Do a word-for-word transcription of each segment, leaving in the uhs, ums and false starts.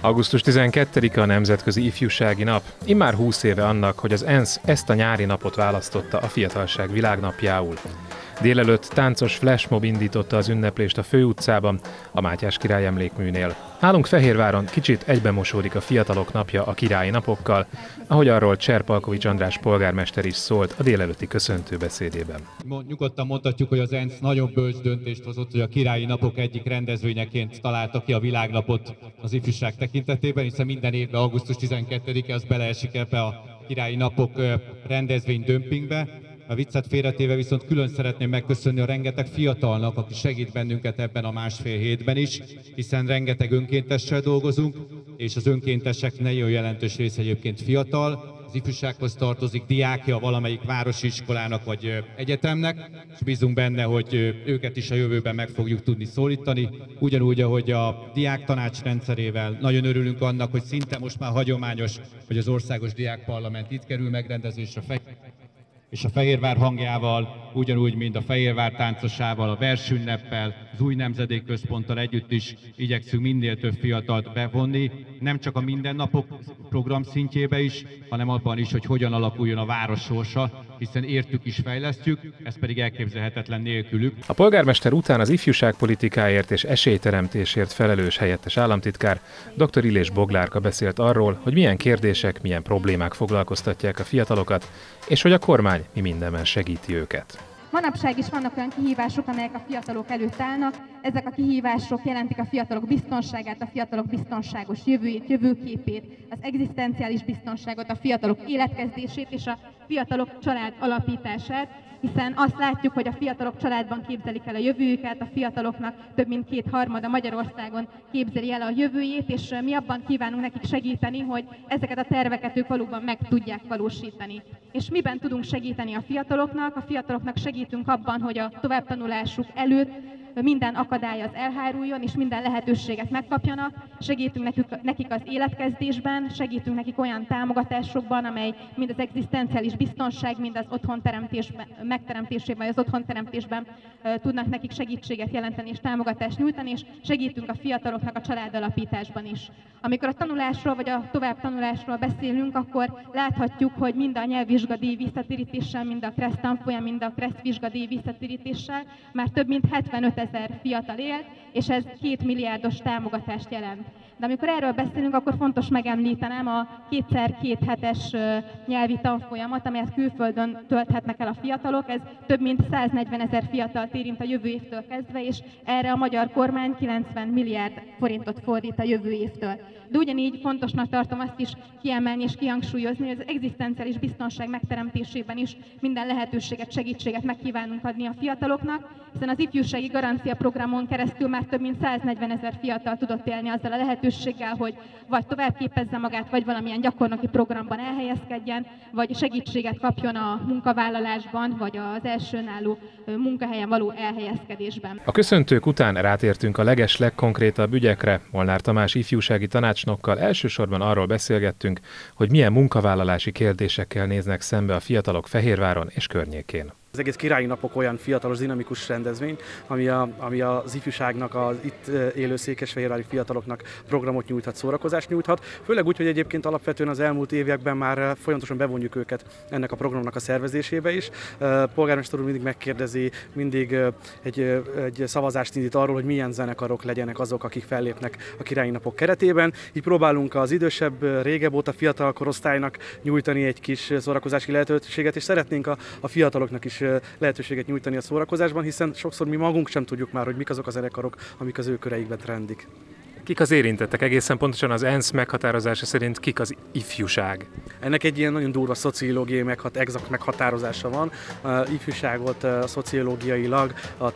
augusztus tizenkettedike a Nemzetközi Ifjúsági Nap. Immár húsz éve annak, hogy az ENSZ ezt a nyári napot választotta a fiatalság világnapjául. Délelőtt táncos flashmob indította az ünneplést a főutcában, a Mátyás király emlékműnél. Nálunk Fehérváron kicsit egybemosódik a fiatalok napja a királyi napokkal, ahogy arról Cserpalkovics András polgármester is szólt a délelőtti köszöntőbeszédében. Nyugodtan mondhatjuk, hogy az ENSZ nagyon bölcs döntést hozott, hogy a királyi napok egyik rendezvényeként találta ki a világnapot az ifjúság tekintetében, hiszen minden évben augusztus tizenkettedike az beleesik ebbe a királyi napok rendezvény dömpingbe. A viccet félretéve viszont külön szeretném megköszönni a rengeteg fiatalnak, aki segít bennünket ebben a másfél hétben is, hiszen rengeteg önkéntessel dolgozunk, és az önkéntesek nagyon jelentős része egyébként fiatal. Az ifjúsághoz tartozik diákja valamelyik városi iskolának vagy egyetemnek, és bízunk benne, hogy őket is a jövőben meg fogjuk tudni szólítani. Ugyanúgy, ahogy a diák tanács rendszerével nagyon örülünk annak, hogy szinte most már hagyományos, hogy az Országos Diákparlament itt kerül megrendezésre, és a Fehérvár hangjával, ugyanúgy, mint a Fehérvár táncosával, a versünneppel, az új nemzedék központtal együtt is igyekszünk minél több fiatalt bevonni, nem csak a mindennapok program szintjébe is, hanem abban is, hogy hogyan alakuljon a város sorsa, hiszen értük is fejlesztjük, ez pedig elképzelhetetlen nélkülük. A polgármester után az ifjúságpolitikáért és esélyteremtésért felelős helyettes államtitkár dr. Illés Boglárka beszélt arról, hogy milyen kérdések, milyen problémák foglalkoztatják a fiatalokat, és hogy a kormány mi mindenben segíti őket. Manapság is vannak olyan kihívások, amelyek a fiatalok előtt állnak. Ezek a kihívások jelentik a fiatalok biztonságát, a fiatalok biztonságos jövőjét, jövőképét, az egzisztenciális biztonságot, a fiatalok életkezdését és a fiatalok család alapítását, hiszen azt látjuk, hogy a fiatalok családban képzelik el a jövőjüket, a fiataloknak több mint kétharmada Magyarországon képzeli el a jövőjét, és mi abban kívánunk nekik segíteni, hogy ezeket a terveket ők valóban meg tudják valósítani. És miben tudunk segíteni a fiataloknak? A fiataloknak segítünk abban, hogy a továbbtanulásuk előtt minden akadály az elháruljon, és minden lehetőséget megkapjanak. Segítünk nekik, nekik az életkezdésben, segítünk nekik olyan támogatásokban, amely mind az egzisztenciális biztonság, mind az otthonteremtésben, megteremtésében, vagy az otthonteremtésben uh, tudnak nekik segítséget jelenteni és támogatást nyújtani, és segítünk a fiataloknak a családalapításban is. Amikor a tanulásról vagy a továbbtanulásról beszélünk, akkor láthatjuk, hogy mind a nyelvvizsgadíj visszatérítéssel, mind a KRESZ tanfolyam, mind a KRESZ vizsgadíj visszatérítéssel már több mint hetvenöt ezer fiatal él, és ez két milliárdos támogatást jelent. De amikor erről beszélünk, akkor fontos megemlítenem a kétszer két hetes nyelvi tanfolyamat, amelyet külföldön tölthetnek el a fiatalok. Ez több mint száznegyven ezer fiatalt érint a jövő évtől kezdve, és erre a magyar kormány kilencven milliárd forintot fordít a jövő évtől. De ugyanígy fontosnak tartom azt is kiemelni és kihangsúlyozni, hogy az egzisztenciális biztonság megteremtésében is minden lehetőséget, segítséget megkívánunk adni a fiataloknak, hiszen az ifjúsági garancia programon keresztül már több mint száznegyven ezer fiatal tudott élni azzal a lehetőséggel, hogy vagy továbbképezze magát, vagy valamilyen gyakornoki programban elhelyezkedjen, vagy segítséget kapjon a munkavállalásban, vagy az első önálló munkahelyen való elhelyezkedésben. A köszöntők után rátértünk a leges legkonkrétabb ügyekre. Molnár Tamás ifjúsági tanácsnokkal elsősorban arról beszélgettünk, hogy milyen munkavállalási kérdésekkel néznek szembe a fiatalok Fehérváron és környékén. Az egész királyi napok olyan fiatalos, dinamikus rendezvény, ami, a, ami az ifjúságnak, az itt élő székesfehérvári fiataloknak programot nyújthat, szórakozást nyújthat. Főleg úgy, hogy egyébként alapvetően az elmúlt években már folyamatosan bevonjuk őket ennek a programnak a szervezésébe is. Polgármester úr mindig megkérdezi, mindig egy, egy szavazást indít arról, hogy milyen zenekarok legyenek azok, akik fellépnek a királyi napok keretében. Így próbálunk az idősebb, régebb óta fiatal korosztálynak nyújtani egy kis szórakozási lehetőséget, és szeretnénk a, a fiataloknak is lehetőséget nyújtani a szórakozásban, hiszen sokszor mi magunk sem tudjuk már, hogy mik azok a zenekarok, amik az ő köreikben trendik. Kik az érintettek? Egészen pontosan az ENSZ meghatározása szerint kik az ifjúság? Ennek egy ilyen nagyon durva szociológiai meghat, exakt meghatározása van. A ifjúságot a szociológiailag a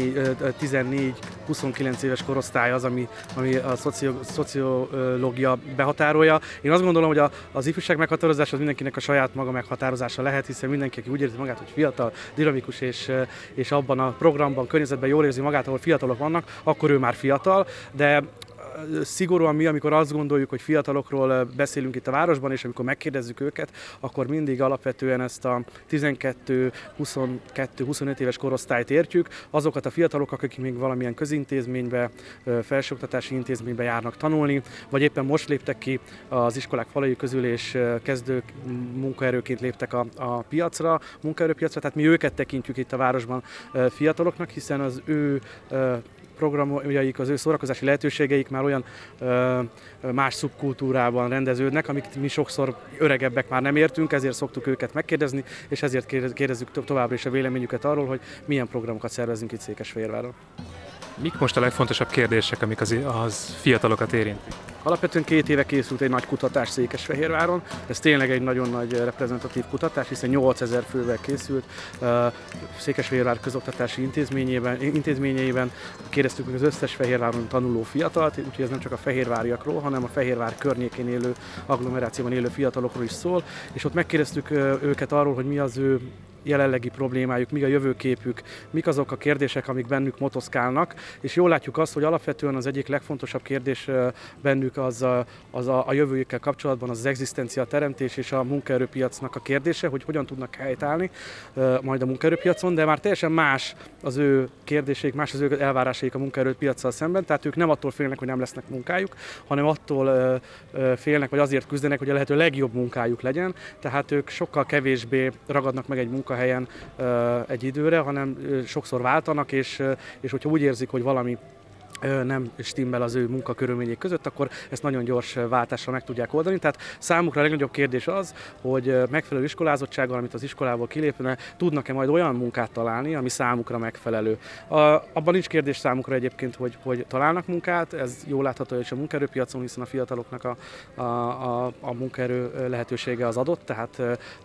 tizennégy huszonkilenc éves korosztály az, ami, ami a szocio, szociológia behatárolja. Én azt gondolom, hogy a, az ifjúság meghatározása az mindenkinek a saját maga meghatározása lehet, hiszen mindenki, aki úgy érzi magát, hogy fiatal, dinamikus és, és abban a programban, környezetben jól érzi magát, ahol fiatalok vannak, akkor ő már fiatal, de szigorúan mi, amikor azt gondoljuk, hogy fiatalokról beszélünk itt a városban, és amikor megkérdezzük őket, akkor mindig alapvetően ezt a tizenkettő, huszonkettő, huszonöt éves korosztályt értjük, azokat a fiatalok, akik még valamilyen közintézménybe, felsőoktatási intézménybe járnak tanulni, vagy éppen most léptek ki az iskolák falai közül, és kezdő munkaerőként léptek a, a piacra, munkaerőpiacra, tehát mi őket tekintjük itt a városban fiataloknak, hiszen az ő programjaik, az ő szórakozási lehetőségeik már olyan ö, más szubkultúrában rendeződnek, amit mi sokszor öregebbek már nem értünk, ezért szoktuk őket megkérdezni, és ezért kérdezzük továbbra is a véleményüket arról, hogy milyen programokat szervezünk itt Székesfehérváron. Mik most a legfontosabb kérdések, amik az, az fiatalokat érintik? Alapvetően két éve készült egy nagy kutatás Székesfehérváron. Ez tényleg egy nagyon nagy reprezentatív kutatás, hiszen nyolcezer fővel készült. Székesfehérvár közoktatási intézményében, intézményeiben kérdeztük meg az összes Fehérváron tanuló fiatalt, úgyhogy ez nem csak a fehérváriakról, hanem a Fehérvár környékén élő, agglomerációban élő fiatalokról is szól, és ott megkérdeztük őket arról, hogy mi az ő jelenlegi problémájuk, mi a jövőképük, mik azok a kérdések, amik bennük motoszkálnak, és jól látjuk azt, hogy alapvetően az egyik legfontosabb kérdés bennük az a, az a, a jövőjükkel kapcsolatban az, az egzisztencia teremtés és a munkaerőpiacnak a kérdése, hogy hogyan tudnak helytállni majd a munkaerőpiacon, de már teljesen más az ő kérdéseik, más az ő elvárásaik a munkaerőpiacsal szemben, tehát ők nem attól félnek, hogy nem lesznek munkájuk, hanem attól félnek, vagy azért küzdenek, hogy a lehető legjobb munkájuk legyen, tehát ők sokkal kevésbé ragadnak meg egy munkájukat helyen egy időre, hanem sokszor váltanak, és, és hogyha úgy érzik, hogy valami nem stimmel az ő munkakörülmények között, akkor ezt nagyon gyors váltásra meg tudják oldani. Tehát számukra a legnagyobb kérdés az, hogy megfelelő iskolázottsággal, amit az iskolából kilépne, tudnak-e majd olyan munkát találni, ami számukra megfelelő. A, abban nincs kérdés számukra egyébként, hogy, hogy találnak munkát, ez jól látható is a munkaerőpiacon, hiszen a fiataloknak a, a, a, a munkaerő lehetősége az adott, tehát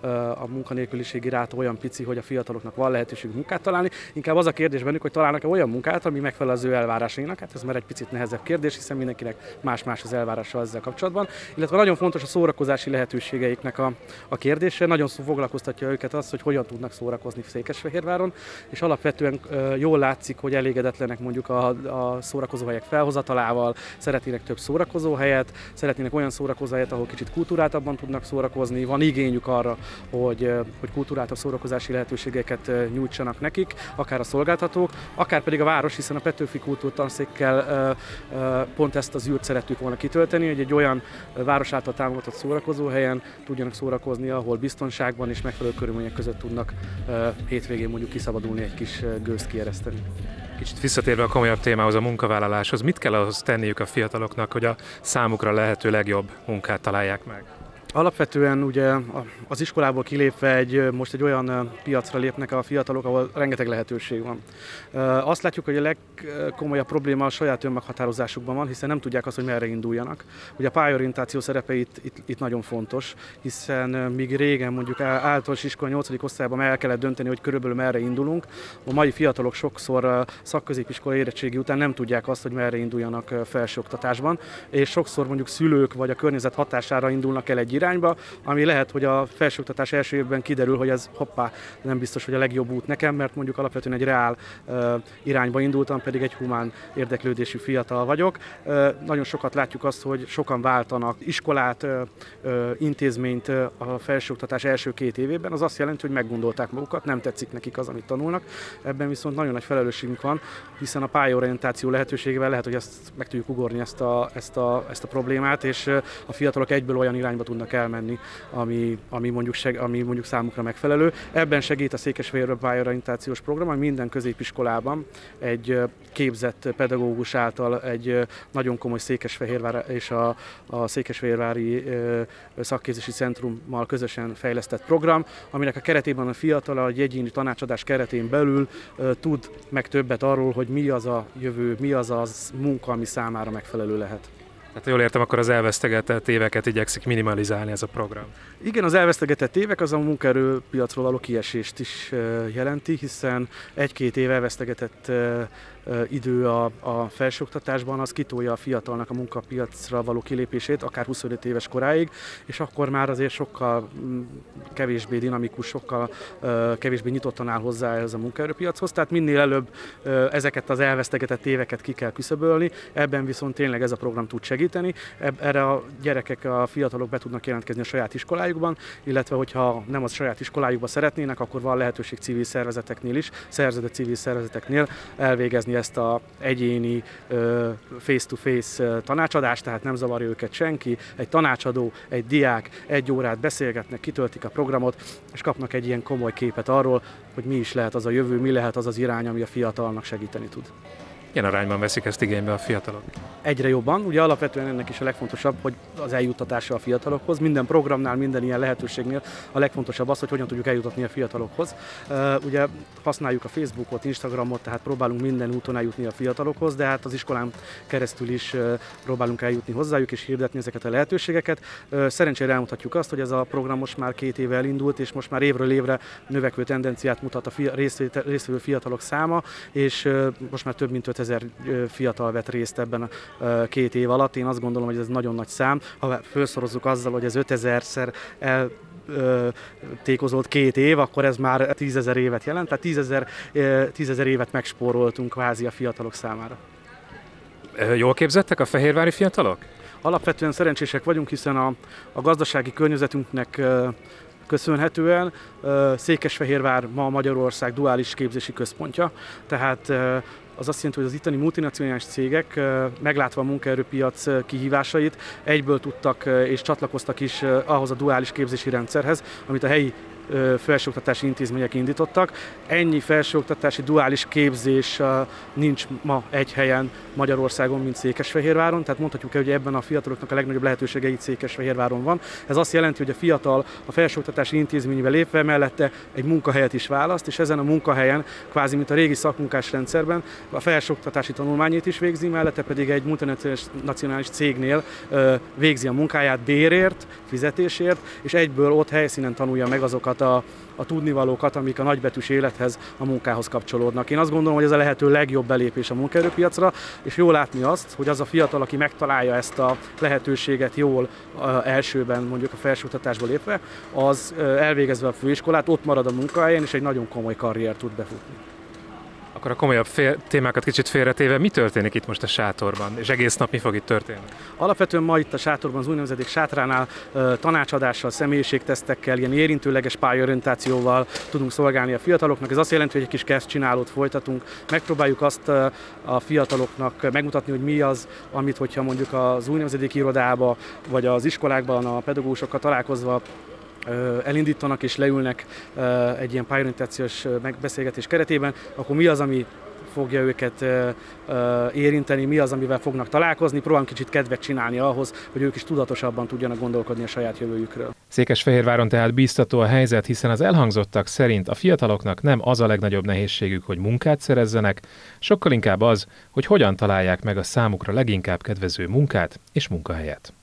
a munkanélküliségi ráta olyan pici, hogy a fiataloknak van lehetőség munkát találni. Inkább az a kérdés bennük, hogy találnak-e olyan munkát, ami megfelel az ő elvárásainak. Hát ez már egy picit nehezebb kérdés, hiszen mindenkinek más-más az elvárása ezzel kapcsolatban. Illetve nagyon fontos a szórakozási lehetőségeiknek a, a kérdése. Nagyon foglalkoztatja őket az, hogy hogyan tudnak szórakozni Székesfehérváron, és alapvetően e, jól látszik, hogy elégedetlenek mondjuk a, a szórakozóhelyek felhozatalával, szeretnének több szórakozóhelyet, szeretnének olyan szórakozóhelyet, ahol kicsit kultúráltabban tudnak szórakozni, van igényük arra, hogy, hogy kultúráltabb szórakozási lehetőségeket nyújtsanak nekik, akár a szolgáltatók, akár pedig a város, hiszen a Petőfi Kultúrtanszék kell pont ezt az űrt szerettük volna kitölteni, hogy egy olyan város által támogatott szórakozóhelyen tudjanak szórakozni, ahol biztonságban és megfelelő körülmények között tudnak hétvégén mondjuk kiszabadulni, egy kis gőzt kiereszteni. Kicsit visszatérve a komolyabb témához, a munkavállaláshoz, mit kell ahhoz tenniük a fiataloknak, hogy a számukra lehető legjobb munkát találják meg? Alapvetően ugye az iskolából kilépve egy, most egy olyan piacra lépnek a fiatalok, ahol rengeteg lehetőség van. Azt látjuk, hogy a legkomolyabb probléma a saját önmeghatározásukban van, hiszen nem tudják azt, hogy merre induljanak. Ugye a pályaorientáció szerepe itt, itt, itt nagyon fontos, hiszen míg régen mondjuk általános iskola nyolcadik osztályban el kellett dönteni, hogy körülbelül merre indulunk, a mai fiatalok sokszor szakközépiskola érettségi után nem tudják azt, hogy merre induljanak felsőoktatásban, és sokszor mondjuk szülők vagy a környezet hatására indulnak el egy irányba, ami lehet, hogy a felsőoktatás első évben kiderül, hogy ez hoppá, nem biztos, hogy a legjobb út nekem, mert mondjuk alapvetően egy reál uh, irányba indultam, pedig egy humán érdeklődésű fiatal vagyok. Uh, nagyon sokat látjuk azt, hogy sokan váltanak iskolát, uh, uh, intézményt uh, a felsőoktatás első két évében, az azt jelenti, hogy meggondolták magukat, nem tetszik nekik az, amit tanulnak. Ebben viszont nagyon nagy felelősségünk van, hiszen a pályaorientáció lehetőségével lehet, hogy ezt meg tudjuk ugorni ezt a, ezt a, ezt a problémát, és uh, a fiatalok egyből olyan irányba tudnak elmenni, ami, ami, mondjuk seg, ami mondjuk számukra megfelelő. Ebben segít a Székesfehérvár pályaorientációs program, ami minden középiskolában egy képzett pedagógus által egy nagyon komoly Székesfehérvár és a, a Székesfehérvári Szakképzési Centrummal közösen fejlesztett program, aminek a keretében a fiatal a egyéni tanácsadás keretén belül tud meg többet arról, hogy mi az a jövő, mi az a munka, ami számára megfelelő lehet. Hát jól értem, akkor az elvesztegetett éveket igyekszik minimalizálni ez a program. Igen, az elvesztegetett évek az a munkaerőpiacról való kiesést is jelenti, hiszen egy-két év elvesztegetett idő a, a felsőoktatásban, az kitolja a fiatalnak a munkapiacra való kilépését, akár huszonöt éves koráig, és akkor már azért sokkal kevésbé dinamikus, sokkal kevésbé nyitottan áll hozzá ez a munkaerőpiachoz. Tehát minél előbb ezeket az elvesztegetett éveket ki kell küszöbölni, ebben viszont tényleg ez a program tud segíteni. Erre a gyerekek, a fiatalok be tudnak jelentkezni a saját iskolájukban, illetve hogyha nem az saját iskolájukban szeretnének, akkor van lehetőség civil szervezeteknél is, szerződött civil szervezeteknél elvégezni ezt az egyéni face-to-face tanácsadást, tehát nem zavarja őket senki. Egy tanácsadó, egy diák egy órát beszélgetnek, kitöltik a programot, és kapnak egy ilyen komoly képet arról, hogy mi is lehet az a jövő, mi lehet az az irány, ami a fiatalnak segíteni tud. Milyen arányban veszik ezt igénybe a fiatalok? Egyre jobban. Ugye alapvetően ennek is a legfontosabb, hogy az eljuttatása a fiatalokhoz. Minden programnál, minden ilyen lehetőségnél a legfontosabb az, hogy hogyan tudjuk eljutatni a fiatalokhoz. Ugye használjuk a Facebookot, Instagramot, tehát próbálunk minden úton eljutni a fiatalokhoz, de hát az iskolán keresztül is próbálunk eljutni hozzájuk és hirdetni ezeket a lehetőségeket. Szerencsére elmutatjuk azt, hogy ez a program most már két éve elindult, és most már évről évre növekvő tendenciát mutat a résztvevő fiatalok száma, és most már több mint ötezer fiatal vett részt ebben a két év alatt. Én azt gondolom, hogy ez nagyon nagy szám. Ha felszorozzuk azzal, hogy ez ötezerszer el tékozolt két év, akkor ez már tízezer évet jelent, tehát tízezer, tízezer évet megspóroltunk kvázi a fiatalok számára. Jól képzettek a fehérvári fiatalok? Alapvetően szerencsések vagyunk, hiszen a, a gazdasági környezetünknek köszönhetően Székesfehérvár ma Magyarország duális képzési központja, tehát az azt jelenti, hogy az itteni multinacionális cégek, meglátva a munkaerőpiac kihívásait, egyből tudtak és csatlakoztak is ahhoz a duális képzési rendszerhez, amit a helyi felsőoktatási intézmények indítottak. Ennyi felsőoktatási duális képzés nincs ma egy helyen Magyarországon, mint Székesfehérváron, tehát mondhatjuk el, hogy ebben a fiataloknak a legnagyobb lehetősége itt Székesfehérváron van. Ez azt jelenti, hogy a fiatal a felsőoktatási intézménybe lépve mellette egy munkahelyet is választ, és ezen a munkahelyen, kvázi mint a régi szakmunkás rendszerben, a felsőoktatási tanulmányait is végzi, mellette pedig egy multinacionális cégnél végzi a munkáját bérért, fizetésért, és egyből ott helyszínen tanulja meg azokat a, a tudnivalókat, amik a nagybetűs élethez, a munkához kapcsolódnak. Én azt gondolom, hogy ez a lehető legjobb belépés a munkaerőpiacra, és jól látni azt, hogy az a fiatal, aki megtalálja ezt a lehetőséget jól elsőben, mondjuk a felsőoktatásba lépve, az elvégezve a főiskolát, ott marad a munkahelyen, és egy nagyon komoly karrier tud befutni. Akkor a komolyabb fél, témákat kicsit félretéve, mi történik itt most a sátorban, és egész nap mi fog itt történni? Alapvetően ma itt a sátorban, az úgynevezett sátránál tanácsadással, személyiségtesztekkel, ilyen érintőleges pályaorientációval tudunk szolgálni a fiataloknak. Ez azt jelenti, hogy egy kis kezdcsinálót folytatunk. Megpróbáljuk azt a fiataloknak megmutatni, hogy mi az, amit, hogyha mondjuk az úgynevezett irodába, vagy az iskolákban a pedagógusokkal találkozva elindítanak és leülnek egy ilyen pályaorientációs megbeszélgetés keretében, akkor mi az, ami fogja őket érinteni, mi az, amivel fognak találkozni, próbálunk kicsit kedvet csinálni ahhoz, hogy ők is tudatosabban tudjanak gondolkodni a saját jövőjükről. Székesfehérváron tehát bíztató a helyzet, hiszen az elhangzottak szerint a fiataloknak nem az a legnagyobb nehézségük, hogy munkát szerezzenek, sokkal inkább az, hogy hogyan találják meg a számukra leginkább kedvező munkát és munkahelyet.